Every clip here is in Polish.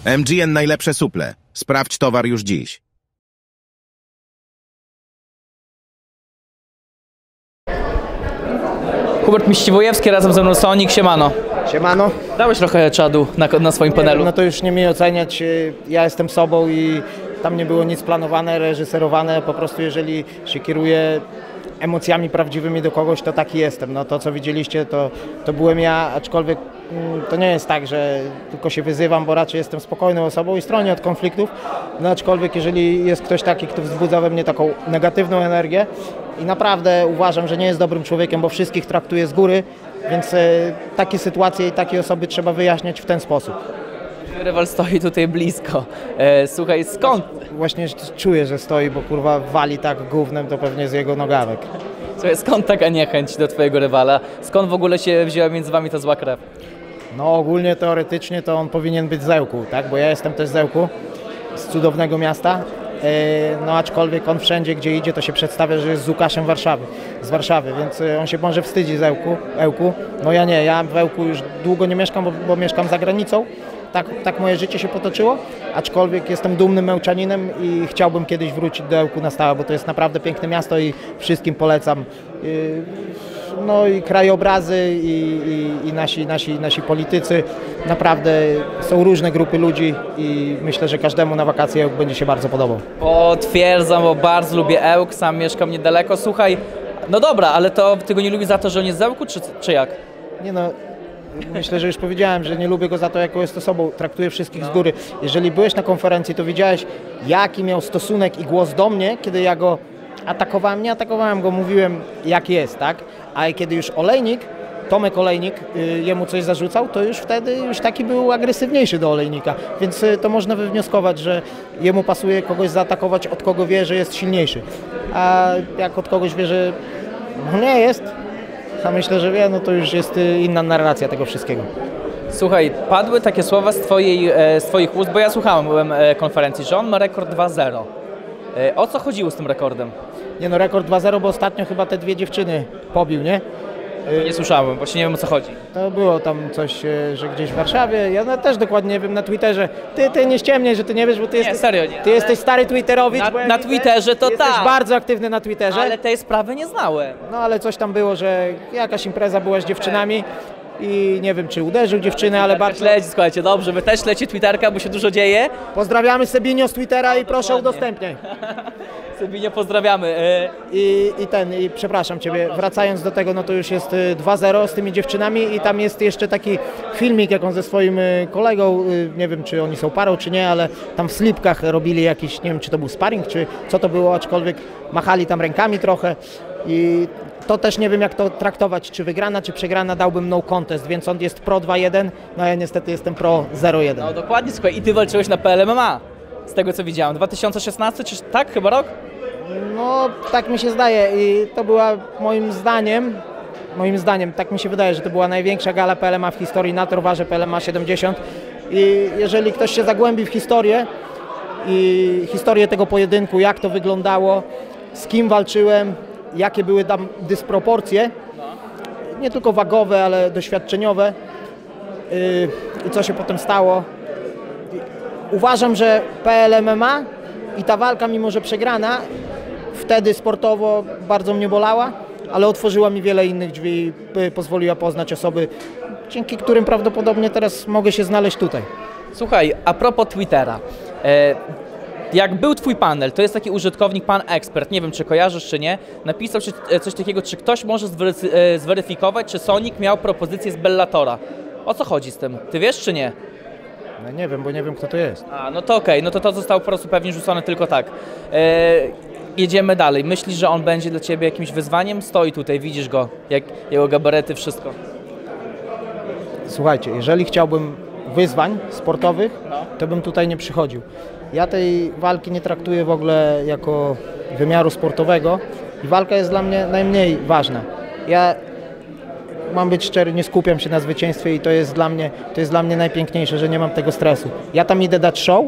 MGN najlepsze suple. Sprawdź towar już dziś. Hubert Miściwojewski, razem ze mną Sonic, siemano. Siemano. Dałeś trochę czadu na swoim panelu. No to już nie mi oceniać, ja jestem sobą i tam nie było nic planowane, reżyserowane, po prostu jeżeli się kieruję emocjami prawdziwymi do kogoś, to taki jestem. No to co widzieliście, to byłem ja, aczkolwiek to nie jest tak, że tylko się wyzywam, bo raczej jestem spokojną osobą i stronię od konfliktów, no aczkolwiek jeżeli jest ktoś taki, kto wzbudza we mnie taką negatywną energię i naprawdę uważam, że nie jest dobrym człowiekiem, bo wszystkich traktuje z góry, więc takie sytuacje i takie osoby trzeba wyjaśniać w ten sposób. Rywal stoi tutaj blisko. Słuchaj, skąd? Właśnie czuję, że stoi, bo kurwa wali tak gównem, to pewnie z jego nogawek. Słuchaj, skąd taka niechęć do twojego rywala? Skąd w ogóle się wzięła między wami ta zła krew? No ogólnie, teoretycznie to on powinien być z Ełku, tak? Bo ja jestem też z Ełku, z cudownego miasta. No aczkolwiek on wszędzie, gdzie idzie, to się przedstawia, że jest z Łukaszem z Warszawy, więc on się może wstydzi z Ełku. No ja nie, ja w Ełku już długo nie mieszkam, bo mieszkam za granicą. Tak moje życie się potoczyło, aczkolwiek jestem dumnym Ełczaninem i chciałbym kiedyś wrócić do Ełku na stałe, bo to jest naprawdę piękne miasto i wszystkim polecam. No i krajobrazy i nasi politycy, naprawdę są różne grupy ludzi i myślę, że każdemu na wakacje Ełk będzie się bardzo podobał. Potwierdzam, bo bardzo lubię Ełk, sam mieszkam niedaleko. Słuchaj, no dobra, ale to ty go nie lubisz za to, że on jest z Ełku, czy jak? Nie no. Myślę, że już powiedziałem, że nie lubię go za to, jaką jest osobą, traktuję wszystkich z góry. Jeżeli byłeś na konferencji, to widziałeś, jaki miał stosunek i głos do mnie, kiedy ja go atakowałem. Nie atakowałem go, mówiłem jak jest, tak? A kiedy już Tomek Olejnik jemu coś zarzucał, to już wtedy taki był agresywniejszy do Olejnika. Więc to można wywnioskować, że jemu pasuje kogoś zaatakować, od kogo wie, że jest silniejszy. A jak od kogoś wie, że nie jest, a myślę, że wie, no to już jest inna narracja tego wszystkiego. Słuchaj, padły takie słowa z twoich ust, bo ja słuchałem konferencji, że on ma rekord 2-0. O co chodziło z tym rekordem? Nie no, rekord 2-0, bo ostatnio chyba te dwie dziewczyny pobił, nie? Nie słyszałem, właśnie nie wiem, o co chodzi. To było tam coś, że gdzieś w Warszawie, ja też dokładnie nie wiem, na Twitterze. Ty nie ściemniaj, że ty nie wiesz, bo ty jesteś... serio nie. Ty jesteś stary twitterowicz. Na Twitterze to jesteś tak. bardzo aktywny na Twitterze. Ale tej sprawy nie znałem. No ale coś tam było, że jakaś impreza była z dziewczynami i nie wiem, czy uderzył dziewczynę, ale bardzo... Śledzi, słuchajcie, dobrze, wy też śledźcie Twitterka, bo się dużo dzieje. Pozdrawiamy Sebinio z Twittera i proszę udostępniaj. Sebinio, pozdrawiamy. I przepraszam Ciebie, wracając do tego, no to już jest 2-0 z tymi dziewczynami i tam jest jeszcze taki filmik, jak on ze swoim kolegą, nie wiem, czy oni są parą, czy nie, ale tam w slipkach robili jakiś, nie wiem, czy to był sparring, czy co to było, aczkolwiek machali tam rękami trochę i to też nie wiem, jak to traktować, czy wygrana, czy przegrana, dałbym no contest, więc on jest pro 2-1, no ja niestety jestem pro 0-1. No dokładnie, słuchaj, i Ty walczyłeś na PL MMA, z tego co widziałem, 2016, czy tak chyba rok? No, tak mi się zdaje i to była moim zdaniem, tak mi się wydaje, że to była największa gala PLMA w historii na Torwarze PLMA 70 i jeżeli ktoś się zagłębi w historię i historię tego pojedynku, jak to wyglądało, z kim walczyłem, jakie były tam dysproporcje, nie tylko wagowe, ale doświadczeniowe i co się potem stało. Uważam, że PLMMA i ta walka, mimo że przegrana, wtedy sportowo bardzo mnie bolała, ale otworzyła mi wiele innych drzwi i pozwoliła poznać osoby, dzięki którym prawdopodobnie teraz mogę się znaleźć tutaj. Słuchaj, a propos Twittera. Jak był twój panel, to jest taki użytkownik, pan ekspert, nie wiem czy kojarzysz czy nie, napisał coś takiego, czy ktoś może zweryfikować, czy Sonic miał propozycję z Bellatora. O co chodzi z tym? Ty wiesz czy nie? No nie wiem, bo nie wiem kto to jest. A, no to okej, no to zostało po prostu pewnie rzucone tylko tak. Jedziemy dalej. Myślisz, że on będzie dla ciebie jakimś wyzwaniem? Stoi tutaj, widzisz go, jak jego gabarety, wszystko. Słuchajcie, jeżeli chciałbym wyzwań sportowych, to bym tutaj nie przychodził. Ja tej walki nie traktuję w ogóle jako wymiaru sportowego i walka jest dla mnie najmniej ważna. Ja mam być szczery, nie skupiam się na zwycięstwie i to jest dla mnie najpiękniejsze, że nie mam tego stresu. Ja tam idę dać show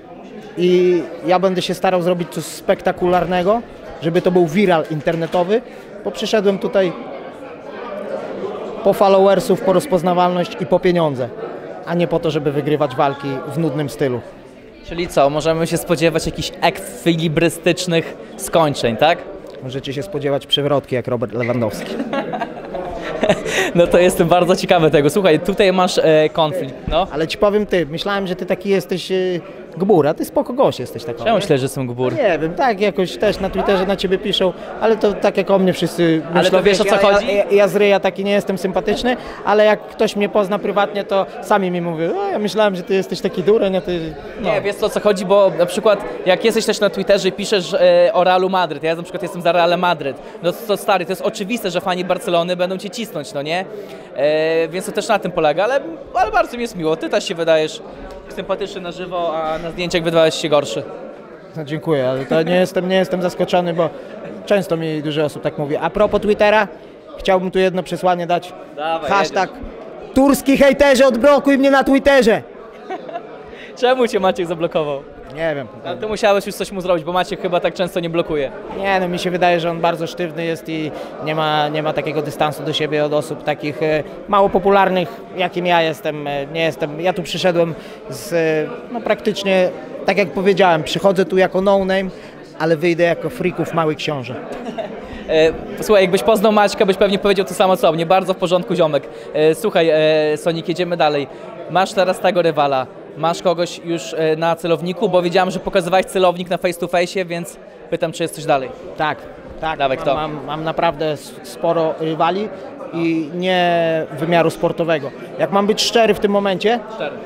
i ja będę się starał zrobić coś spektakularnego, żeby to był viral internetowy, bo przyszedłem tutaj po followersów, po rozpoznawalność i po pieniądze. a nie po to, żeby wygrywać walki w nudnym stylu. Czyli co, możemy się spodziewać jakichś ekwilibrystycznych skończeń, tak? Możecie się spodziewać przewrotki jak Robert Lewandowski. No to jestem bardzo ciekawy tego. Słuchaj, tutaj masz konflikt, no. Ale ci powiem myślałem, że ty taki jesteś gbur, a ty spoko gość jesteś taką. Ja myślę, że jestem gbur. Nie wiem, tak jakoś też na Twitterze na ciebie piszą, ale to tak jak o mnie wszyscy Ale myślą, to wiesz, o co chodzi? Ja z ryja taki nie jestem sympatyczny, ale jak ktoś mnie pozna prywatnie, to sami mi mówią, ja myślałem, że ty jesteś taki dureń, a ty... No. Nie, wiesz co, o co chodzi, bo na przykład jak jesteś też na Twitterze i piszesz o Realu Madryt, ja na przykład jestem za Realem Madryt, no to stary, to jest oczywiste, że fani Barcelony będą cię cisnąć, no nie? Więc to też na tym polega, ale bardzo mi jest miło, ty też się wydajesz sympatyczny na żywo, a na zdjęciach wydawałeś się gorszy. No, dziękuję, ale to nie jestem zaskoczony, bo często mi dużo osób tak mówi. A propos Twittera, chciałbym tu jedno przesłanie dać. Dawaj, Hashtag turski hejterze, odblokuj mnie na Twitterze. Czemu cię Maciek zablokował? Nie wiem. Ale ty musiałeś już coś mu zrobić, bo Maciek chyba tak często nie blokuje. Nie, no mi się wydaje, że on bardzo sztywny jest i nie ma takiego dystansu do siebie od osób takich mało popularnych, jakim ja jestem. Nie jestem. Ja tu przyszedłem no praktycznie, tak jak powiedziałem, przychodzę tu jako no name, ale wyjdę jako freaków mały książę. Słuchaj, jakbyś poznał Maćka, byś pewnie powiedział to samo co mnie, bardzo w porządku ziomek. Słuchaj, Sonik, jedziemy dalej. Masz teraz tego rywala, masz kogoś już na celowniku, bo wiedziałem, że pokazywałeś celownik na face to face, więc pytam, czy jest coś dalej. Tak. Dawaj, kto? Mam naprawdę sporo rywali i nie wymiaru sportowego. Jak mam być szczery w tym momencie,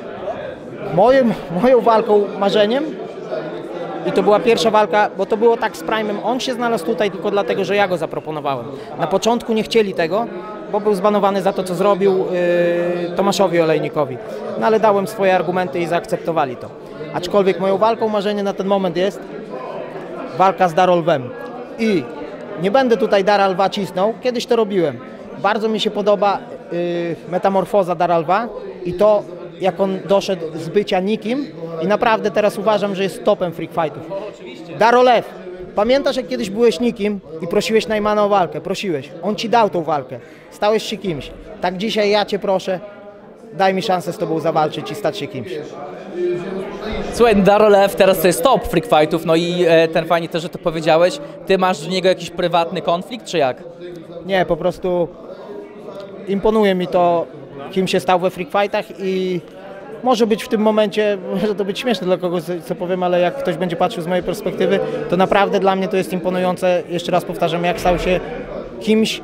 moją walką, marzeniem, i to była pierwsza walka, bo to było tak z Prime'em, on się znalazł tutaj tylko dlatego, że ja go zaproponowałem. Na początku nie chcieli tego, bo był zbanowany za to, co zrobił Tomaszowi Olejnikowi. No ale dałem swoje argumenty i zaakceptowali to. Aczkolwiek moją walką marzenie na ten moment jest walka z Darol Lwem. I nie będę tutaj Dara Lwa cisnął, kiedyś to robiłem. Bardzo mi się podoba metamorfoza Dara Lwa i to, jak on doszedł z bycia nikim i naprawdę teraz uważam, że jest topem freak fightów. Darol Lew, pamiętasz, jak kiedyś byłeś nikim i prosiłeś Najmana o walkę? Prosiłeś. On ci dał tą walkę. Stałeś się kimś. Tak dzisiaj ja cię proszę, daj mi szansę z tobą zawalczyć i stać się kimś. Słuchaj, Darol Lew teraz to jest top freak fightów, no i ten fajnie też, że to powiedziałeś. Ty masz do niego jakiś prywatny konflikt, czy jak? Nie, po prostu imponuje mi to, kim się stał we freak fightach i może być w tym momencie, może to być śmieszne dla kogoś, co powiem, ale jak ktoś będzie patrzył z mojej perspektywy, to naprawdę dla mnie to jest imponujące. Jeszcze raz powtarzam, jak stał się kimś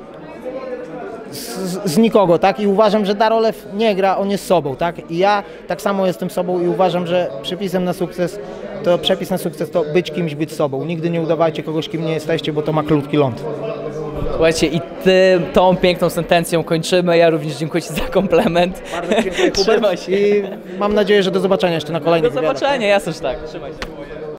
z nikogo, tak? I uważam, że Darol Lew nie gra, on jest sobą, tak? I ja tak samo jestem sobą i uważam, że przepis na sukces to być kimś, być sobą. Nigdy nie udawajcie kogoś, kim nie jesteście, bo to ma krótki ląd. Słuchajcie, i tą piękną sentencją kończymy. Ja również dziękuję Ci za komplement. Bardzo dziękuję, Trzymaj się. I mam nadzieję, że do zobaczenia jeszcze na kolejnym Do zobaczenia, jasne, że tak. Trzymaj się.